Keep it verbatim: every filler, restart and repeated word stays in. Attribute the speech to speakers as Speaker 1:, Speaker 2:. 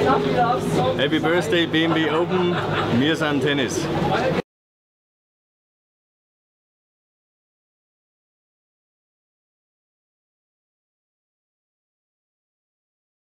Speaker 1: Happy Birthday B M W Open, wir sind Tennis.